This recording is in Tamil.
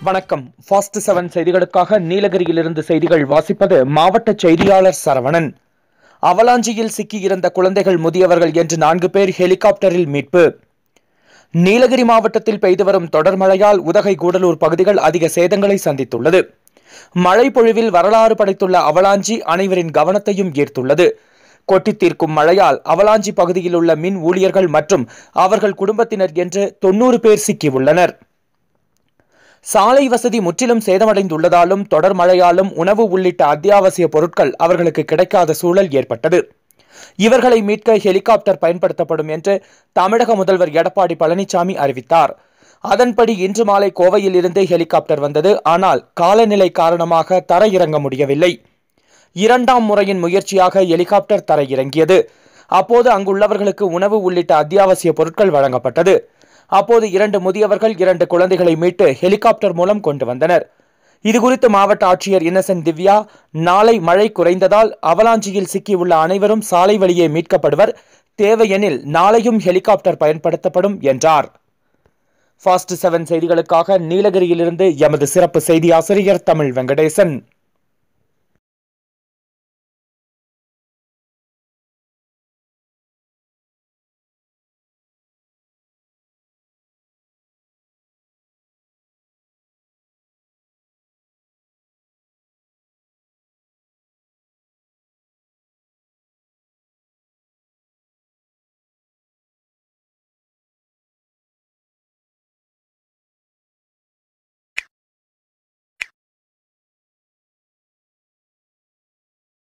வணக்கம். ஃபாஸ்ட் 7 செய்திகளுக்காக நீலகிரியிலிருந்து செய்திகள் வாசிப்பது மாவட்ட செய்தியாளர் சரவணன். அவலாஞ்சியில் சிக்கியிருந்த குழந்தைகள், முதியவர்கள் என்று 4 பேர் ஹெலிகாப்டரில் மீட்பு. நீலகிரி மாவட்டத்தில் பெய்து வரும் தொடர் மழையால் உதகை, கூடலூர் பகுதிகள் அதிக சேதங்களை சந்தித்துள்ளது. மழை பொழிவில் வரலாறு படைத்துள்ள அவலாஞ்சி அனைவரின் கவனத்தையும் ஈர்த்துள்ளது. கொட்டி தீர்க்கும் மழையால் அவலாஞ்சி பகுதியில் உள்ள மின் ஊழியர்கள் மற்றும் அவர்கள் குடும்பத்தினர் என்று 90 பேர் சிக்கியுள்ளனர். சாலை வசதி முற்றிலும் சேதமடைந்துள்ளதாலும் தொடர் மழையாலும் உணவு உள்ளிட்ட அத்தியாவசிய பொருட்கள் அவர்களுக்கு கிடைக்காத சூழல் ஏற்பட்டது. இவர்களை மீட்க ஹெலிகாப்டர் பயன்படுத்தப்படும் என்று தமிழக முதல்வர் எடப்பாடி பழனிசாமி அறிவித்தார். அதன்படி இன்று மாலை கோவையில் இருந்து ஹெலிகாப்டர் வந்தது. ஆனால் காலநிலை காரணமாக தரையிறங்க முடியவில்லை. 2ஆம் முறையின் முயற்சியாக ஹெலிகாப்டர் தரையிறங்கியது. அப்போது அங்குள்ளவர்களுக்கு உணவு உள்ளிட்ட அத்தியாவசிய பொருட்கள் வழங்கப்பட்டது. அப்போது 2 முதியவர்கள், 2 குழந்தைகளை மீட்டு ஹெலிகாப்டர் மூலம் கொண்டு வந்தனர். இதுகுறித்து மாவட்ட ஆட்சியர் இன்னசென்ட் திவ்யா, நாளை மழை குறைந்ததால் அவலாஞ்சியில் சிக்கியுள்ள அனைவரும் சாலை வழியே மீட்கப்படுவர். தேவையெனில் நாளையும் ஹெலிகாப்டர் பயன்படுத்தப்படும் என்றார். ஃபாஸ்ட் 7 செய்திகளுக்காக நீலகிரியிலிருந்து எமது சிறப்பு செய்தி ஆசிரியர் தமிழ் வெங்கடேசன்.